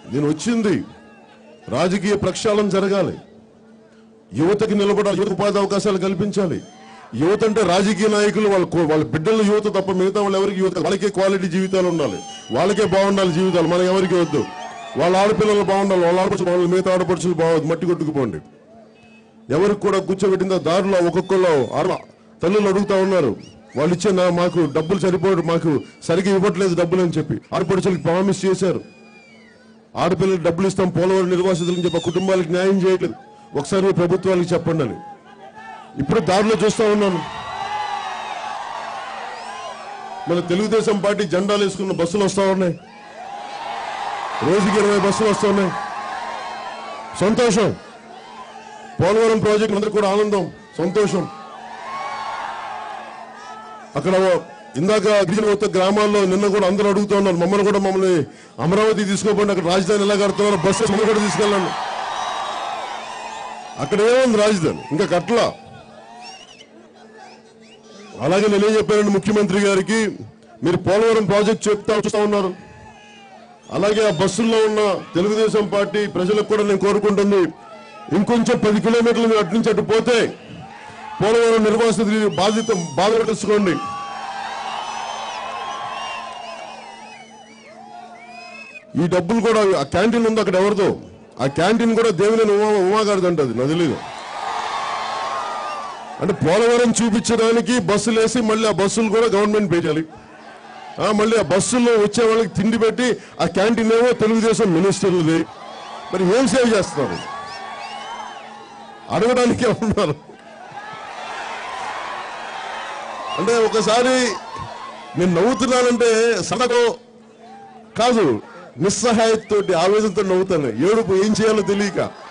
నేను వచ్చింది రాజకీయ ప్రక్షాళన జరగాలి, యువతకి నిలబడాలి, యువత ఉపాధి అవకాశాలు కల్పించాలి. యువత అంటే రాజకీయ నాయకులు వాళ్ళ బిడ్డల యువత తప్ప మిగతా వాళ్ళు ఎవరికి యువత, వాళ్ళకే క్వాలిటీ జీవితాలు ఉండాలి, వాళ్ళకే బాగుండాలి జీవితాలు, మనకి ఎవరికి వద్దు. వాళ్ళ ఆడపిల్లలు బాగుండాలి, వాళ్ళ ఆడపడుచులు బాగుండాలి, మిగతా ఆడపడుచులు బాగోదు, మట్టి కొట్టుకుపోండి. ఎవరికి కూడా కూర్చోబెట్టిన దారిలో ఒక్కొక్కళ్ళు తల్లులు అడుగుతా ఉన్నారు, వాళ్ళు ఇచ్చే మాకు డబ్బులు సరిపోదు, మాకు సరిగ్గా ఇవ్వట్లేదు డబ్బులు అని చెప్పి ఆడపడుచులకి ప్రామిస్ చేశారు. ఆడపిల్లలకు డబ్బులు ఇస్తాం పోలవరం నిర్వాసితులని చెప్పి కుటుంబాలకు న్యాయం చేయట్లేదు. ఒకసారి మీ ప్రభుత్వానికి చెప్పండి అని ఇప్పుడు దారిలో చూస్తా ఉన్నాను. మన తెలుగుదేశం పార్టీ జెండాలు వేసుకున్న బస్సులు వస్తా ఉన్నాయి, రోజుకి 20 బస్సులు వస్తూ ఉన్నాయి. సంతోషం. పోలవరం ప్రాజెక్టు అందరికీ కూడా ఆనందం, సంతోషం. అక్కడ ఇందాక గిరిజన గ్రామాల్లో నిన్న కూడా అందరూ అడుగుతూ ఉన్నారు, మమ్మల్ని అమరావతి తీసుకోపోండి, అక్కడ రాజధాని ఎలా కడుతున్నారు, బస్సు మమ్మల్ని కూడా తీసుకెళ్ళండి. అక్కడ ఏముంది రాజధాని, ఇంకా కట్ల. అలాగే నేనేం చెప్పానండి ముఖ్యమంత్రి గారికి, మీరు పోలవరం ప్రాజెక్ట్ చూస్తా ఉన్నారు. అలాగే ఆ బస్సుల్లో ఉన్న తెలుగుదేశం పార్టీ ప్రజలకు కూడా నేను కోరుకుంటుంది, ఇంకొంచెం 10 కిలోమీటర్లు మీరు అటు నుంచి అటు పోతే పోలవరం నిర్వాసితులు బాధ తెలుసుకోండి. ఈ డబ్బులు కూడా ఆ క్యాంటీన్ ఉంది అక్కడ ఎవరిదో, ఆ క్యాంటీన్ కూడా దేవినేని ఉమాగారిది అంటది, నాకు తెలియదు. అంటే పోలవరం చూపించడానికి బస్సులు వేసి మళ్ళీ ఆ బస్సులు కూడా గవర్నమెంట్ పే చేయాలి. మళ్ళీ ఆ బస్సుల్లో వచ్చే వాళ్ళకి తిండి పెట్టి ఆ క్యాంటీన్ ఏమో తెలుగుదేశం మినిస్టర్లది. మరి ఏం సేవ్ చేస్తున్నారు అడగడానికే ఉన్నారు. అంటే ఒకసారి నేను నవ్వుతున్నానంటే సడగో కాదు, నిస్సహాయతతోటి ఆవేదనతో నవ్వుతాను. ఏడుపు ఏం చేయాలో తెలియక.